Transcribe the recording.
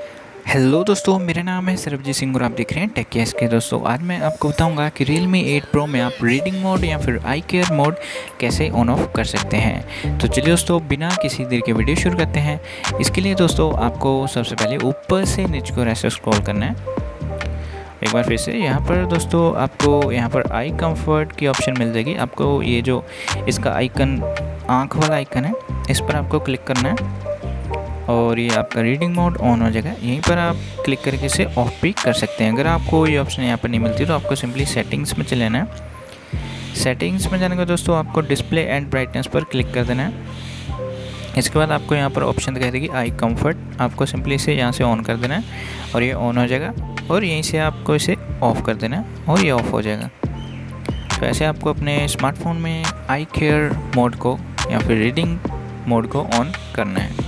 Hello दोस्तों, मेरा नाम है सरबजीत सिंह और आप देख रहे हैं टेक केस के। दोस्तों आज मैं आपको बताऊंगा कि Realme 8 Pro में आप रीडिंग मोड या फिर आई केयर मोड कैसे ऑन ऑफ कर सकते हैं। तो चलिए दोस्तों, बिना किसी देर के वीडियो शुरू करते हैं। इसके लिए दोस्तों आपको सबसे पहले ऊपर से नीचे को ऐसे स्क्रॉल करना है। एक बार फिर से यहाँ पर दोस्तों आपको यहाँ पर आई कंफर्ट की ऑप्शन मिल जाएगी। आपको ये जो इसका आइकन आँख वाला आइकन है, इस पर आपको क्लिक करना है और ये आपका रीडिंग मोड ऑन हो जाएगा। यहीं पर आप क्लिक करके इसे ऑफ भी कर सकते हैं। अगर आपको ये ऑप्शन यहाँ पर नहीं मिलती तो आपको सिंपली सेटिंग्स में चले जाना है। सेटिंग्स में जाने का दोस्तों आपको डिस्प्ले एंड ब्राइटनेस पर क्लिक कर देना है। इसके बाद आपको यहाँ पर ऑप्शन दिखाई देगी आई कंफर्ट, आपको सिंपली इसे यहाँ से ऑन कर देना है और ये ऑन हो जाएगा। और यहीं से आपको इसे ऑफ़ कर देना है और ये ऑफ़ हो जाएगा। तो ऐसे आपको अपने स्मार्टफोन में आई केयर मोड को या फिर रीडिंग मोड को ऑन करना है।